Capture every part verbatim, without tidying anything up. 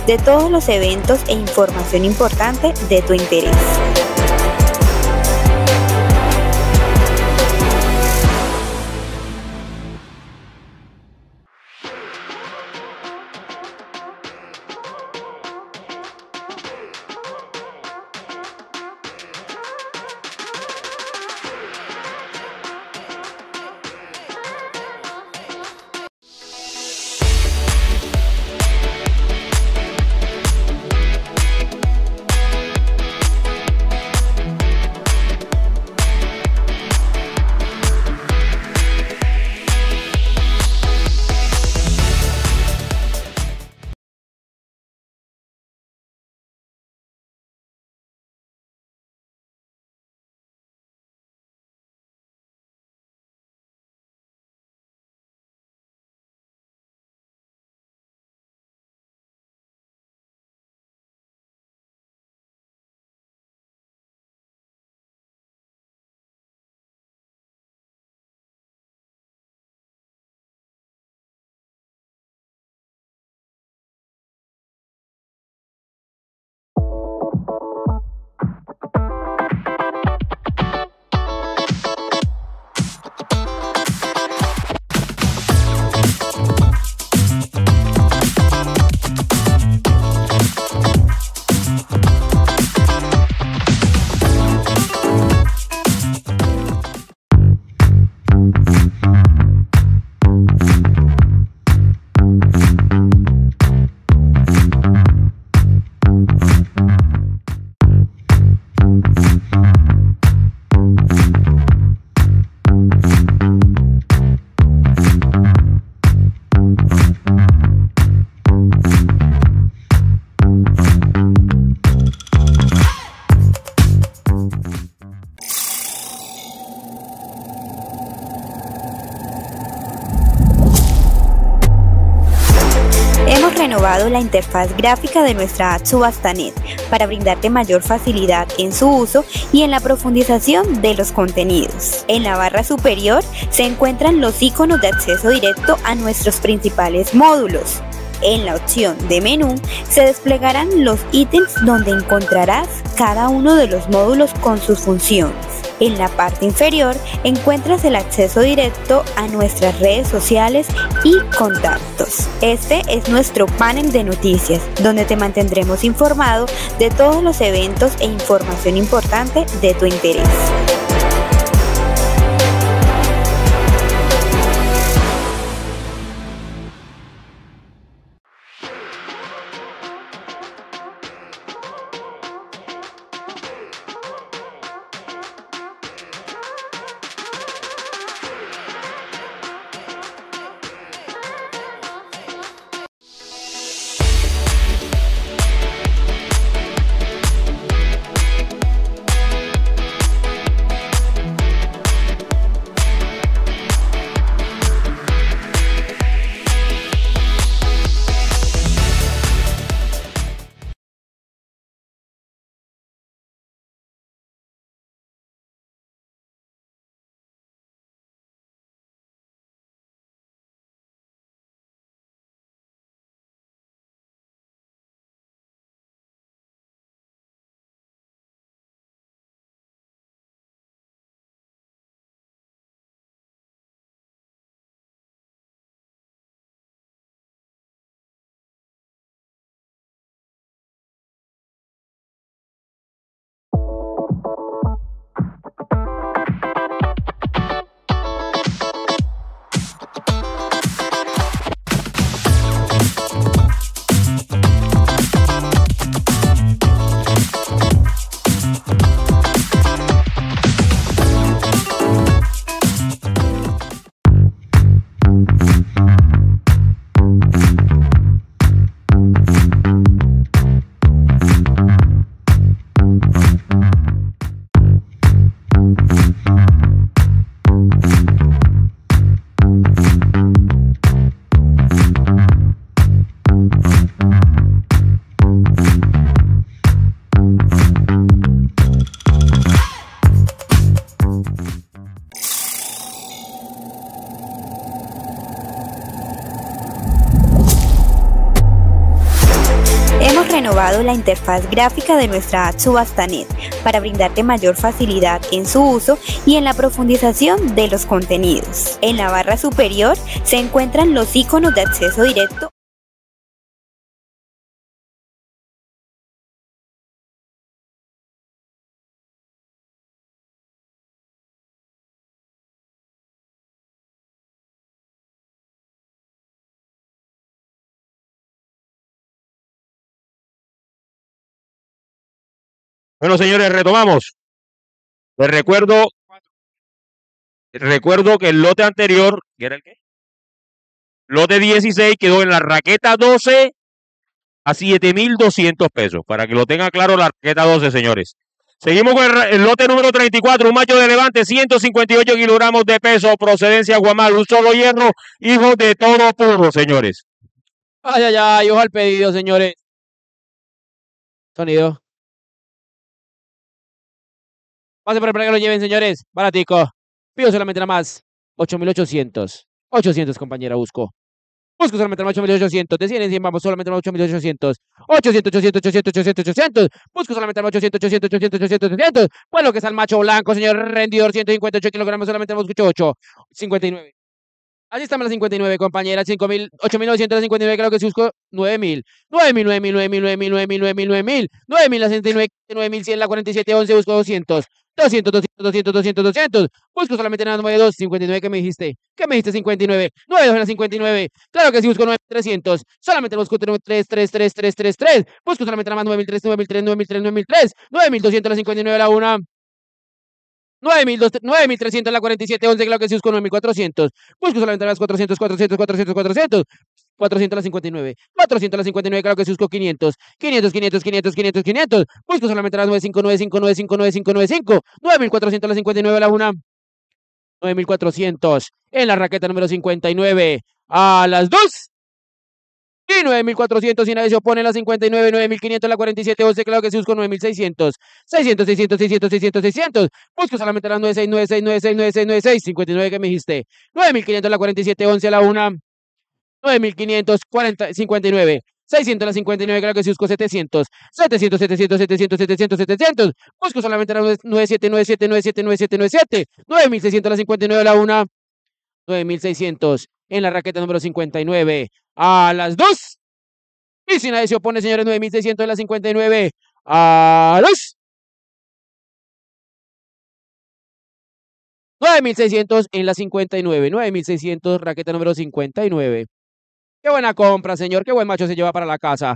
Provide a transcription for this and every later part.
de todos los eventos e información importante de tu interés. Renovado la interfaz gráfica de nuestra app Subastanet para brindarte mayor facilidad en su uso y en la profundización de los contenidos. En la barra superior se encuentran los iconos de acceso directo a nuestros principales módulos. En la opción de menú se desplegarán los ítems donde encontrarás cada uno de los módulos con sus funciones. En la parte inferior encuentras el acceso directo a nuestras redes sociales y contactos. Este es nuestro panel de noticias, donde te mantendremos informado de todos los eventos e información importante de tu interés. renovado la interfaz gráfica de nuestra app Subastanet para brindarte mayor facilidad en su uso y en la profundización de los contenidos. En la barra superior se encuentran los iconos de acceso directo. Bueno, señores, retomamos. Les recuerdo, recuerdo que el lote anterior, ¿qué era el qué? Lote dieciséis quedó en la raqueta doce a siete mil doscientos pesos. Para que lo tenga claro, la raqueta doce, señores. Seguimos con el, el lote número treinta y cuatro, un macho de levante, ciento cincuenta y ocho kilogramos de peso, procedencia Guamal, un solo hierro, hijo de todo puro, señores. Ay, ay, ay, ojo al pedido, señores. Sonido. Pase por el para que lo lleven, señores. Baratico. Pido solamente nada más. ocho mil ochocientos. ochocientos, compañera, busco. Busco solamente ocho mil ochocientos. De cien en cien, vamos, solamente ocho mil ochocientos. ochocientos, ochocientos, ochocientos, ochocientos, ochocientos. Busco solamente ochocientos, ochocientos, ochocientos, ochocientos, ochocientos. Pues lo que es el macho blanco, señor rendidor, ciento cincuenta y ocho kilogramos, solamente busco ocho. cincuenta y nueve. Allí estamos las cincuenta y nueve, compañera. cinco mil, ocho mil novecientos cincuenta y nueve, creo que se buscó nueve mil. nueve mil, nueve mil, nueve mil, nueve mil, nueve mil, nueve mil, nueve mil. nueve mil, la sesenta y nueve, nueve mil cien, la cuarenta y siete, once, busco doscientos. doscientos, doscientos, doscientos, doscientos, doscientos. Busco solamente nada, nueve dos, cincuenta y nueve, ¿qué me dijiste? ¿Qué me dijiste? cincuenta y nueve. nueve dos en la cincuenta y nueve. Claro que sí, busco nueve mil trescientos. Solamente busco tres, tres, tres, tres, tres, tres. Busco solamente nada más nueve mil tres, nueve mil tres, nueve mil tres, nueve mil tres. nueve mil doscientos la cincuenta y nueve, la una. nueve mil trescientos la cuarenta y siete, once, claro que sí, busco nueve mil cuatrocientos. Busco solamente las cuatrocientos, cuatrocientos, cuatrocientos, cuatrocientos. cuatrocientos la cincuenta y nueve. cuatrocientos la cincuenta y nueve, claro que sí, busco quinientos. quinientos, quinientos, quinientos, quinientos, quinientos. Busco solamente las noventa y cinco, noventa y cinco, noventa y cinco, noventa y cinco, noventa y cinco. nueve mil cuatrocientos la cincuenta y nueve, la una. nueve mil cuatrocientos en la raqueta número cincuenta y nueve a las dos. Y nueve mil cuatrocientos, y nadie se opone, la cincuenta y nueve, nueve mil quinientos, la cuarenta y siete, once, claro que sí, busco nueve mil seiscientos. seiscientos, seiscientos, seiscientos, seiscientos, seiscientos. Busco solamente las noventa y seis, noventa y seis, noventa y seis, noventa y seis, noventa y seis, cincuenta y nueve, que me dijiste. nueve mil quinientos, la cuarenta y siete, once, a la una. nueve mil quinientos, cuarenta, cincuenta y nueve. seiscientos, la cincuenta y nueve, claro que sí, busco setecientos. setecientos, setecientos, setecientos, setecientos, setecientos. Busco solamente las noventa y siete, noventa y siete, noventa y siete, noventa y siete, noventa y siete. nueve mil seiscientos, la cincuenta y nueve, a la una. nueve mil seiscientos en la raqueta número cincuenta y nueve a las dos. Y si nadie se opone, señores, nueve mil seiscientos en la cincuenta y nueve a dos. nueve mil seiscientos en la cincuenta y nueve. nueve mil seiscientos, raqueta número cincuenta y nueve. Qué buena compra, señor. Qué buen macho se lleva para la casa.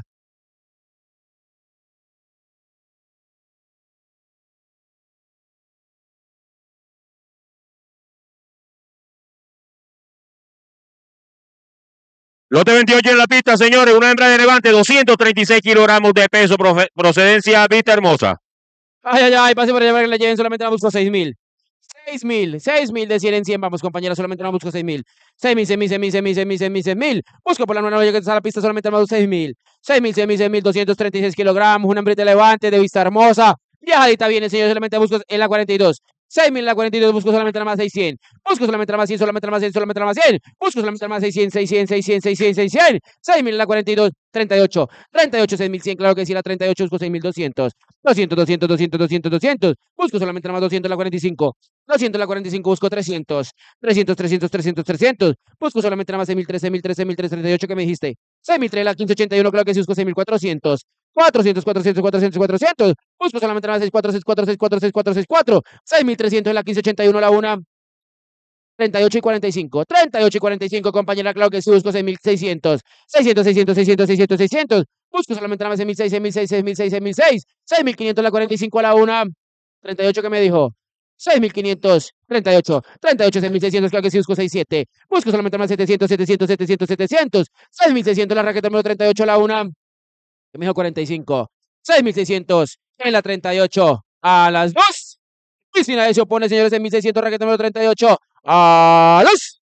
Lote veintiocho en la pista, señores. Una hembra de levante, doscientos treinta y seis kilogramos de peso, procedencia Vista Hermosa. Ay, ay, ay, pase por allá para que le lleven, solamente la busco seis mil. seis mil, seis mil de cien en cien, vamos, compañera, solamente no busco seis mil. seis mil, seis mil, seis mil, seis mil, seis mil, seis mil, seis mil. Busco por la nueva que está a la pista, solamente no busco seis mil. seis mil, seis mil, seis mil, doscientos treinta y seis kilogramos, una hembrita de levante, de Vista Hermosa. Viajadita viene, señor, solamente busco en la cuarenta y dos. seis mil en la cuarenta y dos, busco solamente nada más seiscientos. Busco solamente nada más cien, solamente nada más cien, solamente nada más cien. Busco solamente nada más seiscientos, seiscientos, seiscientos, seiscientos, seiscientos. seis mil en la cuarenta y dos, treinta y ocho. treinta y ocho, seis mil cien, claro que sí, la treinta y ocho, busco seis mil doscientos. doscientos, doscientos, doscientos, doscientos, doscientos. Busco solamente nada más doscientos en la cuarenta y cinco. doscientos en la cuarenta y cinco, busco trescientos. trescientos, trescientos, trescientos, trescientos. Busco solamente nada más seis mil tres, seis mil tres, seis mil tres, treinta y ocho, que me dijiste. seis mil tres, la quince ochenta y uno, claro que sí, busco seis mil cuatrocientos. cuatrocientos, cuatrocientos, cuatrocientos, cuatrocientos. Busco solamente nada más seis cuatro, seis cuatro, seis cuatro, seis cuatro, seis cuatro. seis mil trescientos en la quince ochenta y uno, la una. treinta y ocho y cuarenta y cinco. treinta y ocho y cuarenta y cinco, compañera, claro que sí, busco seis mil seiscientos. seiscientos, seiscientos, seiscientos, seiscientos, seiscientos. Busco solamente nada más seis mil seis, seis mil seis, seis mil seis, seis mil seis. seis mil quinientos la cuarenta y cinco, a la una. treinta y ocho, que me dijo. seis mil quinientos, treinta y ocho, treinta y ocho, seis mil seiscientos, claro que sí, busco sesenta y siete. Busco solamente más setecientos, setecientos, setecientos, setecientos. seis mil seiscientos, la raqueta número treinta y ocho, a la una. Que me dijo cuarenta y cinco. seis mil seiscientos en la treinta y ocho a las dos. Y si nadie se opone, señores, seis mil seiscientos, raqueta número treinta y ocho a dos.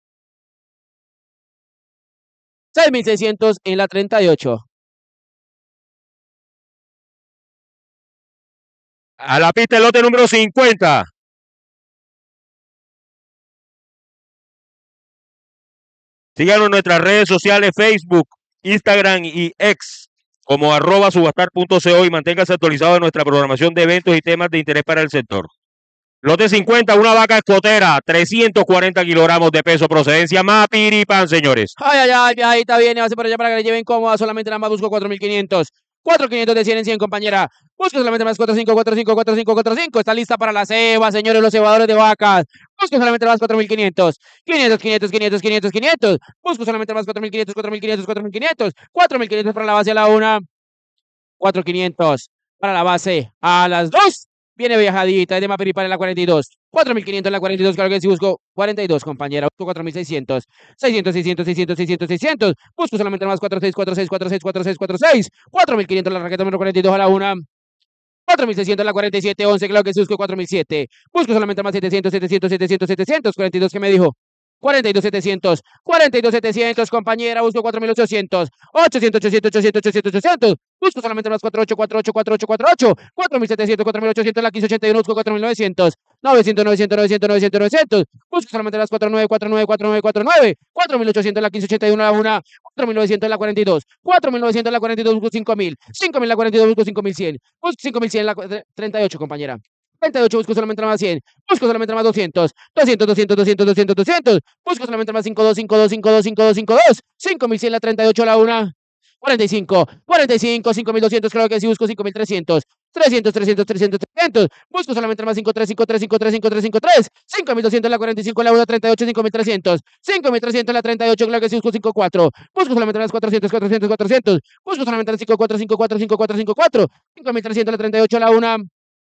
seis mil seiscientos en la treinta y ocho. A la pista el lote número cincuenta. Síganos en nuestras redes sociales, Facebook, Instagram y X. como arroba subastar punto co y manténgase actualizado de nuestra programación de eventos y temas de interés para el sector. Lote cincuenta, una vaca escotera, trescientos cuarenta kilogramos de peso, procedencia Mapiripán, señores. Ay, ay, ay, viajita viene, va a ser por allá para que le lleven cómoda, solamente nada más busco cuatro mil quinientos. cuatro mil quinientos de cien en cien, compañera. Busco solamente más cuatro cinco, cuatro cinco, cuatro cinco, cuatro cinco. Está lista para la ceba, señores, los cebadores de vacas. Busco solamente más cuatro mil quinientos. quinientos, quinientos, quinientos, quinientos, quinientos. Busco solamente más cuatro mil quinientos, cuatro mil quinientos, cuatro mil quinientos. cuatro mil quinientos para la base a la una. cuatro mil quinientos para la base a las dos. Viene viajadita, es de Mapiripán en la cuarenta y dos. cuatro mil quinientos en la cuarenta y dos, claro que sí, busco cuarenta y dos, compañera. Busco cuatro mil seiscientos. seiscientos, seiscientos, seiscientos, seiscientos, seiscientos. Busco solamente más cuatro seis, cuatro seis, cuatro seis, cuatro seis, cuatro seis. cuatro mil quinientos en la raqueta número cuarenta y dos a la una. cuatro mil seiscientos en la cuarenta y siete, once, claro que sí, busco cuatro mil siete. Busco solamente más setecientos, setecientos, setecientos, setecientos. cuarenta y dos, ¿qué me dijo? cuarenta y dos, setecientos. cuarenta y dos, setecientos, compañera. Busco cuatro mil ochocientos. ochocientos, ochocientos, ochocientos, ochocientos, ochocientos. Busco solamente más cuatro ocho, cuatro ocho, cuatro ocho, cuatro ocho. cuatro mil setecientos, cuatro mil ochocientos, la quince ochenta y uno. Busco cuatro mil novecientos. novecientos, novecientos, novecientos, novecientos, novecientos. Busco solamente las cuatro nueve, cuatro nueve, cuatro nueve, cuatro nueve. cuatro mil ochocientos, la quince ochenta y uno a la una. cuatro mil novecientos en la cuarenta y dos. cuatro mil novecientos en la cuarenta y dos. Busco cinco mil. cinco mil en la cuarenta y dos. Busco cinco mil cien. Busco cinco mil cien en la treinta y ocho, compañera. treinta y ocho, busco solamente más cien. Busco solamente más doscientos. doscientos, doscientos, doscientos, doscientos, doscientos. Busco solamente más cinco dos, cinco dos, cinco dos, cinco dos, cinco dos. cinco mil cien la treinta y ocho a la una. cuarenta y cinco, cuarenta y cinco, cinco mil doscientos, claro que sí, busco cinco mil trescientos. trescientos, trescientos, trescientos, trescientos. Busco solamente más cinco tres, cinco tres, cinco tres, cinco tres, cinco tres. cinco mil doscientos en la cuarenta y cinco en la una, treinta y ocho, cinco mil trescientos. cinco mil trescientos en la treinta y ocho, claro que sí, busco cinco cuatro. Busco solamente más cuatrocientos, cuatrocientos, cuatrocientos. Busco solamente más cinco cuatro, cinco cuatro, cinco cuatro, cinco cuatro. cinco mil trescientos en la treinta y ocho a la una.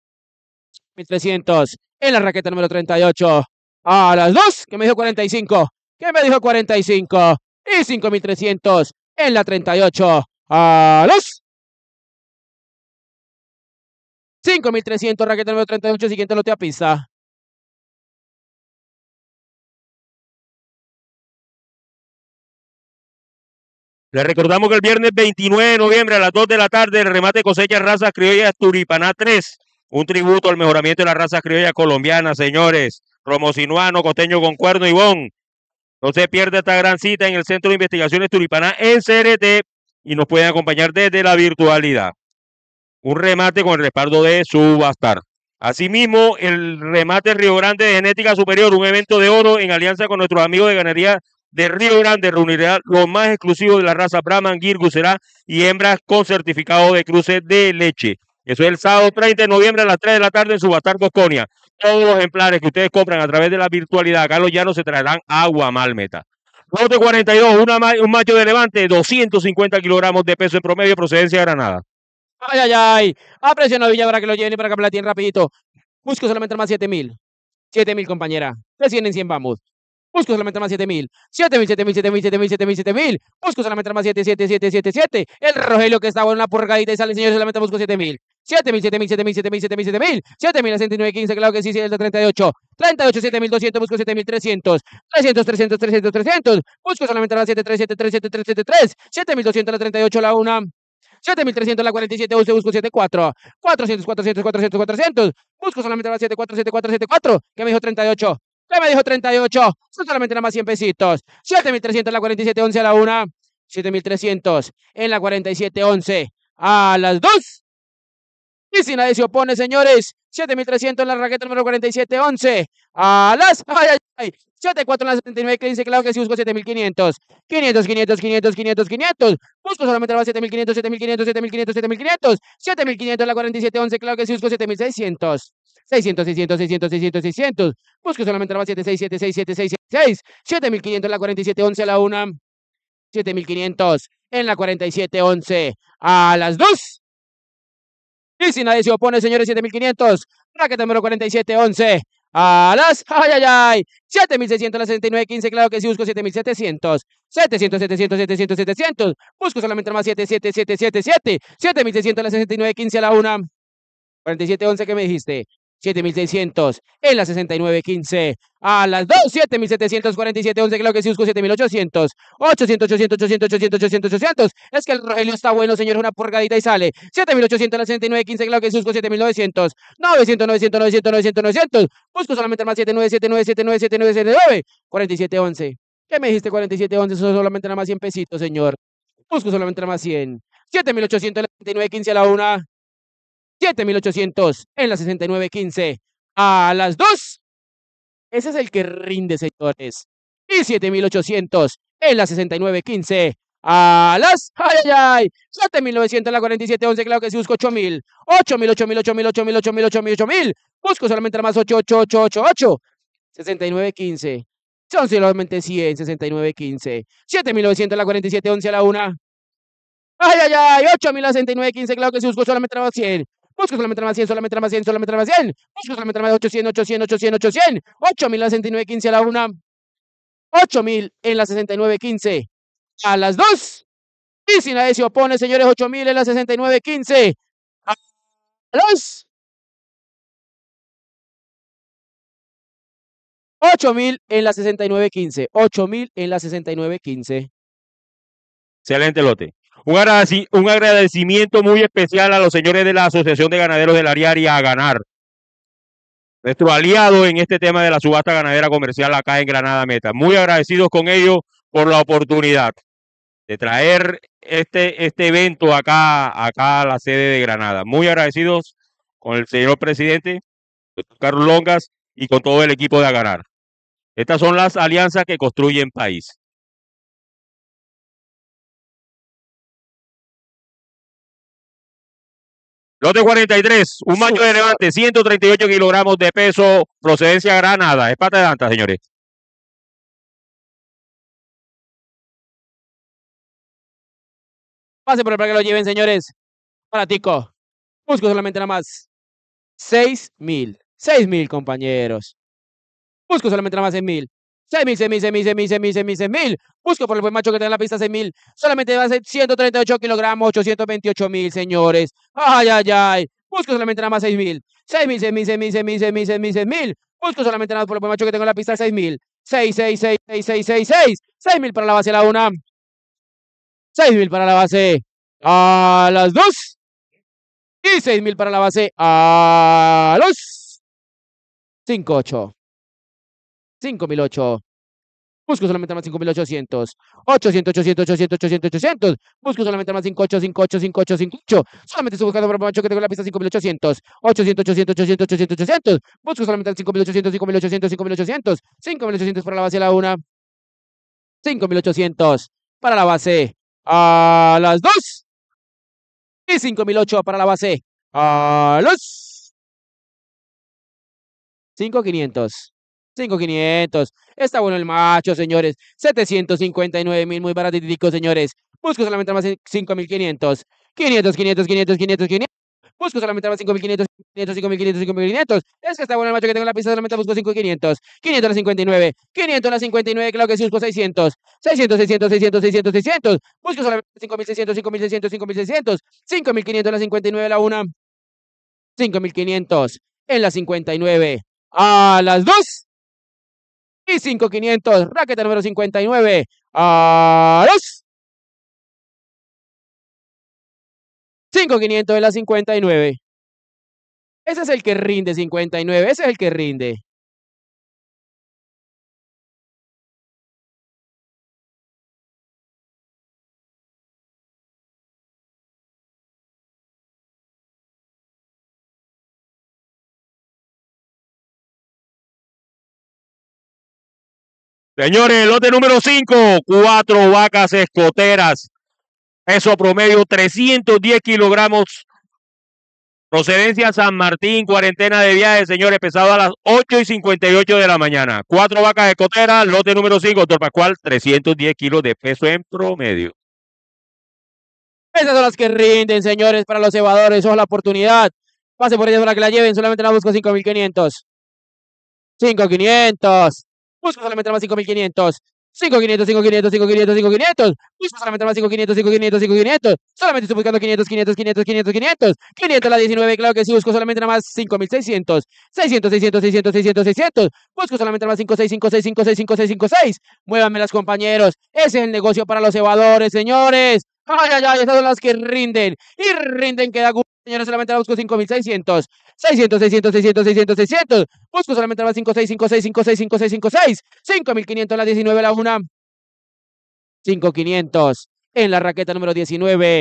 mil trescientos en la raqueta número treinta y ocho a las dos, que me dijo cuarenta y cinco, que me dijo cuarenta y cinco, y cinco mil trescientos en la treinta y ocho a los cinco mil trescientos, raqueta número treinta y ocho, siguiente lote a pista. Les recordamos que el viernes veintinueve de noviembre a las dos de la tarde el remate cosecha razas criollas Turipaná tres. Un tributo al mejoramiento de las razas criollas colombianas, señores. Romosinuano, Costeño con Cuerno y Bon. No se pierda esta gran cita en el Centro de Investigaciones Turipaná en C R T y nos pueden acompañar desde la virtualidad. Un remate con el respaldo de Subastar. Asimismo, el remate Río Grande de Genética Superior, un evento de oro en alianza con nuestros amigos de ganadería de Río Grande, reunirá lo más exclusivo de la raza Brahman, Gir, Gusera y hembras con certificado de cruce de leche. Eso es el sábado treinta de noviembre a las tres de la tarde en Subastar Bosconia. Todos los ejemplares que ustedes compran a través de la virtualidad, acá los llanos se traerán agua Malmeta. Lote cuarenta y dos, una, un macho de levante, doscientos cincuenta kilogramos de peso en promedio, procedencia de Granada. Ay, ay, ay. A presión a Villa para que lo lleven y para que me la tienen rapidito. Busco solamente más siete mil. siete mil, compañera. De cien en cien vamos. Busco solamente más siete mil. siete mil, siete mil, siete mil, siete mil, siete mil, siete mil. Busco solamente más siete, siete, siete, siete, siete. El Rogelio que estaba en una purgadita y sale, señores, solamente busco siete mil. siete mil, siete mil, siete mil, siete mil, siete mil, siete mil. siete mil a sesenta y nueve quince, claro que sí, sí, el de treinta y ocho. treinta y ocho, siete mil doscientos, busco siete mil trescientos. trescientos, trescientos, trescientos, trescientos. Busco solamente más siete tres, siete tres, siete tres, siete tres. siete mil doscientos la treinta y ocho la una. siete mil trescientos la cuarenta y siete, once, busco siete cuatro. cuatrocientos, cuatrocientos, cuatrocientos, cuatrocientos. Busco solamente más siete cuatro, siete cuatro, siete cuatro. Que me dijo treinta y ocho. ¿Qué me dijo treinta y ocho? Son solamente nada más cien pesitos. siete mil trescientos en la cuarenta y siete, once a la una. siete mil trescientos en la cuarenta y siete, once a las dos. Y si nadie se opone, señores, siete mil trescientos en la raqueta número cuarenta y siete, once a las... ¡Ay, ay, ay! siete cuatro en la setenta y nueve, quince, claro que sí, busco siete mil quinientos. quinientos, quinientos, quinientos, quinientos, quinientos. Busco solamente la siete mil quinientos, siete mil quinientos, siete mil quinientos, siete mil quinientos. siete mil quinientos en la cuarenta y siete, once, claro que sí, busco siete mil seiscientos. seiscientos, seiscientos, seiscientos, seiscientos, seiscientos. Busco solamente la siete seis, siete seis, siete seis, siete seis. siete mil quinientos en la cuarenta y siete, once a la una. siete mil quinientos en la cuarenta y siete, once a las dos. Y si nadie se opone, señores, siete mil quinientos. Raqueta número cuarenta y siete, once a las... ¡Ay, ay, ay! siete mil seiscientos a la setenta y nueve, quince, claro que sí, busco siete mil setecientos. setecientos, setecientos, setecientos, setecientos. Busco solamente más siete siete siete siete siete. siete mil seiscientos a la sesenta y nueve, quince a la una. cuarenta y siete, once, ¿qué me dijiste? siete mil seiscientos en la sesenta y nueve, quince a las dos. siete mil setecientos cuarenta y siete, once, claro que sí, busco siete mil ochocientos. ochocientos, ochocientos, ochocientos, ochocientos, ochocientos, ochocientos. Es que el Rogelio está bueno, señor, una purgadita y sale. siete mil ochocientos en la sesenta y nueve, quince, claro que sí, busco siete mil novecientos. novecientos, novecientos, novecientos, novecientos, novecientos. Busco solamente más siete nueve, siete nueve, siete nueve, siete nueve, siete nueve. cuarenta y siete, once. ¿Qué me dijiste? cuarenta y siete, once, son solamente nada más cien pesitos, señor. Busco solamente nada más cien. siete mil ochocientos en la sesenta y nueve quince a la una. siete mil ochocientos en la sesenta y nueve quince a las dos. Ese es el que rinde, señores. Y siete mil ochocientos en la sesenta y nueve quince a las... ¡Ay, ay, ay! siete mil novecientos en la cuarenta y siete once, claro que sí, busco ocho mil. ocho mil, ocho mil, ocho mil, ocho mil, ocho mil, ocho mil, ocho mil. Busco solamente la más ocho, ocho, ocho, ocho, ocho. sesenta y nueve quince. Son solamente cien, sesenta y nueve quince. siete mil novecientos en la cuarenta y siete once a la una. ¡Ay, ay, ay! ocho mil a sesenta y nueve quince, claro que sí, busco solamente la más cien. Busco solamente la más cien, solamente la más cien, solamente la más cien. Busco solamente la más ochocientos, ochocientos, ochocientos, ochocientos. ocho mil a sesenta y nueve quince a la una. ocho mil en la sesenta y nueve quince a las dos. Y si nadie se opone, señores, ocho mil en la sesenta y nueve quince a las... ocho mil en la sesenta y nueve quince. ocho mil en la sesenta y nueve quince. Excelente lote. Un, agradeci un agradecimiento muy especial a los señores de la Asociación de Ganaderos del Ariari a ganar. Nuestro aliado en este tema de la subasta ganadera comercial acá en Granada Meta. Muy agradecidos con ellos por la oportunidad de traer este, este evento acá, acá a la sede de Granada. Muy agradecidos con el señor presidente, doctor Carlos Longas, y con todo el equipo de A Ganar. Estas son las alianzas que construyen país. Lote cuarenta y tres, un macho de levante, ciento treinta y ocho kilogramos de peso, procedencia Granada. Es pata de anta, señores. Pase por el para que lo lleven, señores. Baratico. Busco solamente nada más. seis mil. seis mil, compañeros. Busco solamente nada más seis mil. seis mil, seis mil, seis mil, seis mil, seis mil, seis mil, seis mil. Busco por el buen macho que tenga en la pista seis mil. Solamente va a ser ciento treinta y ocho kilogramos, ochocientos veintiocho mil, señores. Ay, ay, ay. Busco solamente nada más seis mil. seis mil, seis mil, seis mil, seis mil, seis mil, seis mil, seis mil. Busco solamente nada más por el buen macho que tengo en la pista seis mil. seis, seis, seis, seis, seis, seis, seis. seis mil para la base a la una. seis mil para la base a las dos. Y seis mil para la base a los cinco ocho. cinco mil ocho. Busco solamente más cinco mil ochocientos. ochocientos, ochocientos, ochocientos, ochocientos, ochocientos. Busco solamente más cinco ocho, cinco ocho, cinco ocho, cinco ocho. Solamente estoy buscando por el macho que tengo en la pista cinco mil ochocientos. ochocientos, ochocientos, ochocientos, ochocientos, ochocientos. Busco solamente cinco mil ochocientos, cinco mil ochocientos, cinco mil ochocientos. cinco mil ochocientos para la base a la una. cinco mil ochocientos para la base a las dos. Y cinco mil ocho para la base a los cinco mil quinientos. cinco mil quinientos. Está bueno el macho, señores. setecientos cincuenta y nueve mil, muy baratitico, señores. Busco solamente más cinco mil quinientos. quinientos, quinientos, quinientos, quinientos, quinientos. Busco solamente más cinco mil quinientos, quinientos, cinco mil quinientos, cinco mil quinientos. Es que está bueno el macho que tengo en la pista, solamente busco cinco mil quinientos. quinientos a la cincuenta y nueve. quinientos a la cincuenta y nueve, claro que sí, busco seiscientos. seiscientos, seiscientos, seiscientos, seiscientos, seiscientos. Busco solamente cinco mil seiscientos, cinco mil seiscientos, cinco mil seiscientos. cinco mil quinientos a la cincuenta y nueve a la una. cinco mil quinientos en la cincuenta y nueve a las dos. Y cinco mil quinientos, raqueta número cincuenta y nueve a los cinco mil quinientos en la cincuenta y nueve. Ese es el que rinde, cincuenta y nueve. Ese es el que rinde. Señores, lote número cinco, cuatro vacas escoteras, peso promedio trescientos diez kilogramos, procedencia San Martín, cuarentena de viaje, señores, pesado a las ocho y cincuenta y ocho de la mañana. Cuatro vacas escoteras, lote número cinco, doctor Pascual, trescientos diez kilos de peso en promedio. Esas son las que rinden, señores, para los cebadores. Eso es la oportunidad. Pase por ellas para que la lleven. Solamente la busco cinco mil quinientos. cinco mil quinientos. Busco solamente más cinco mil quinientos. cinco mil quinientos, cinco mil quinientos, cinco mil quinientos, cinco mil quinientos. Busco solamente más cinco mil quinientos, cinco mil quinientos, cinco mil quinientos. Solamente estoy buscando quinientos, quinientos, quinientos, quinientos, quinientos. quinientos a la diecinueve, claro que sí. Busco solamente nada más cinco mil seiscientos. seiscientos, seiscientos, seiscientos, seiscientos, seiscientos. Busco solamente nada más cinco seis, cinco seis, cinco seis, cinco seis, cinco seis. Muévanme las, compañeros. Ese es el negocio para los cebadores, señores. Ay, ay, ay, esas son las que rinden. Y rinden que da gusto, señores. Solamente la busco cinco mil seiscientos. seiscientos, seiscientos, seiscientos, seiscientos, seiscientos. Busco solamente la cinco seis, cinco seis, cinco seis, cinco seis, cinco seis. cinco mil quinientos a la diecinueve, la una. cinco mil quinientos en la raqueta número diecinueve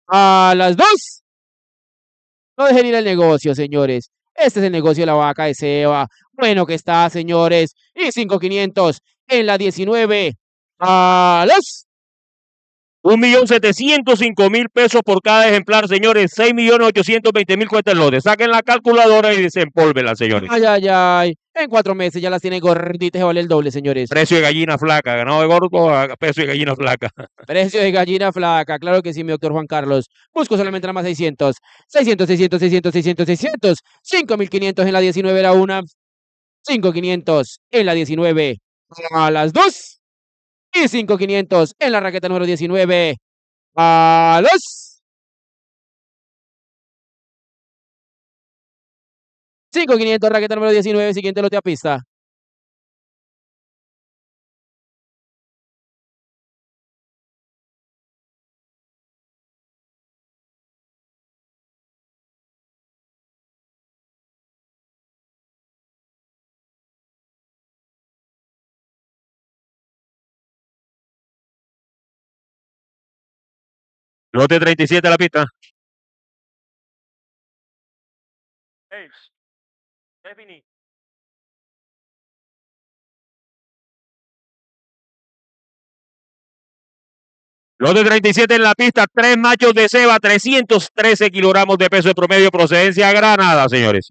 A las dos. No dejen ir el negocio, señores. Este es el negocio de la vaca de Seba. Bueno que está, señores. Y cinco mil quinientos en la diecinueve. A las Un millón setecientos cinco mil pesos por cada ejemplar, señores. Seis millones ochocientos veinte mil cuesta el lote. Saquen la calculadora y desempólvenla, señores. Ay, ay, ay. En cuatro meses ya las tienen gorditas y vale el doble, señores. Precio de gallina flaca. Ganado de gordo a precio de gallina flaca. Precio de gallina flaca. Claro que sí, mi doctor Juan Carlos. Busco solamente nada más seiscientos. seiscientos, seiscientos, seiscientos, seiscientos, seiscientos. cinco mil quinientos en la diecinueve era una. cinco mil quinientos en la diecinueve. A las dos. Y cinco mil quinientos en la raqueta número diecinueve. A los cinco mil quinientos, raqueta número diecinueve. Siguiente lote a pista. Lote treinta y siete a la pista. Lote treinta y siete en la pista, tres machos de ceba, trescientos trece kilogramos de peso de promedio, procedencia Granada, señores.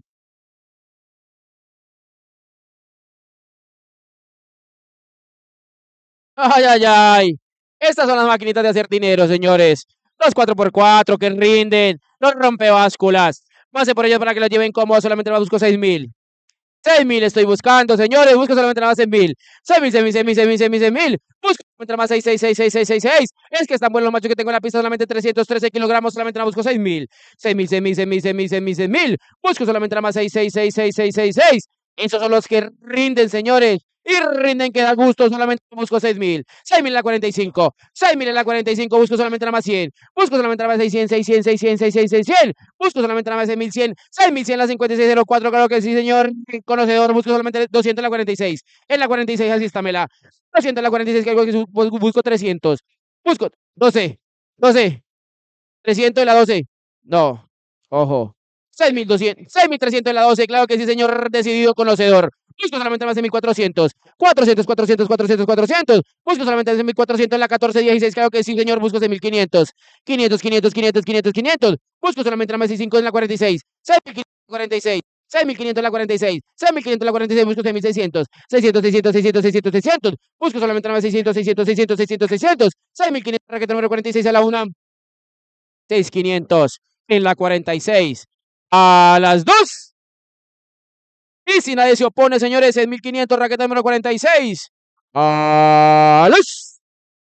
Ay, ay, ay. Estas son las maquinitas de hacer dinero, señores. Los cuatro por cuatro que rinden, los rompebásculas. Pase por ellos para que los lleven cómodos, solamente más busco seis mil. seis mil estoy buscando, señores. Busco solamente nada más en mil. seis mil, seis mil, seis mil, seis mil, seis mil, seis mil. Busco solamente nada más seis, seis, seis, seis, seis, seis, seis. Es que están buenos los machos que tengo en la pista. Solamente trescientos trece kilogramos. Solamente nada más busco seis mil. seis mil, seis mil, seis mil, seis mil, seis mil, seis mil. Busco solamente nada más seis, seis, seis, seis, seis, seis, seis. Esos son los que rinden, señores. Y rinden que da gusto. Solamente busco seis mil. seis mil en la cuarenta y cinco. seis mil en la cuarenta y cinco. Busco solamente nada más cien. Busco solamente nada más seiscientos, seiscientos, seiscientos, seiscientos, seiscientos. Busco solamente nada más seis mil cien. seis mil cien en la cincuenta y seis cero cuatro. Claro que sí, señor conocedor. Busco solamente doscientos en la cuarenta y seis. En la cuarenta y seis, así estámela. doscientos en la cuarenta y seis. Que algo que busco trescientos. Busco doce. doce. trescientos en la doce. No. Ojo. seis mil doscientos. seis mil trescientos en la doce. Claro que sí, señor decidido conocedor. Busco solamente más de mil cuatrocientos. cuatrocientos, cuatrocientos, cuatrocientos, cuatrocientos. Busco solamente de mil cuatrocientos en la catorce dieciséis. Claro que sí, señor. Busco seis mil quinientos. quinientos, quinientos, quinientos, quinientos, quinientos. Busco solamente más de cinco en la cuarenta y seis. seis mil quinientos en la cuarenta y seis. seis mil quinientos en la cuarenta y seis. seis mil quinientos en la cuarenta y seis. Busco seis mil seiscientos. seiscientos, seiscientos, seiscientos, seiscientos, seiscientos. Busco solamente más de seiscientos, seiscientos, seiscientos, seiscientos, seiscientos. seis mil quinientos raqueta número cuarenta y seis a la una. seis mil quinientos en la cuarenta y seis. A las dos. Y si nadie se opone, señores, seis mil quinientos, raqueta número cuarenta y seis. A los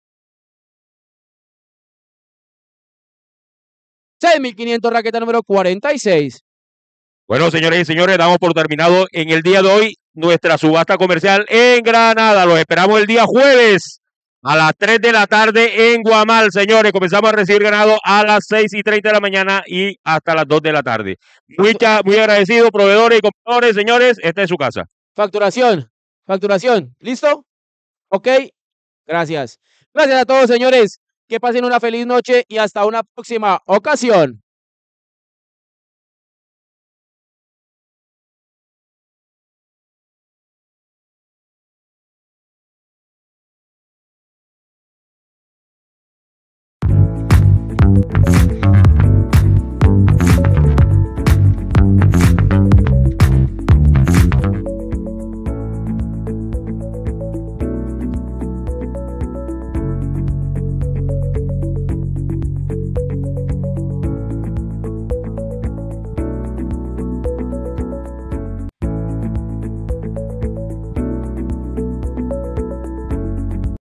seis mil quinientos, raqueta número cuarenta y seis. Bueno, señores y señores, damos por terminado en el día de hoy nuestra subasta comercial en Granada. Los esperamos el día jueves a las tres de la tarde en Guamal, señores. Comenzamos a recibir ganado a las seis y treinta de la mañana y hasta las dos de la tarde. Mucha, muy agradecido, proveedores y compradores, señores. Esta es su casa. Facturación, facturación. ¿Listo? Ok. Gracias. Gracias a todos, señores. Que pasen una feliz noche y hasta una próxima ocasión.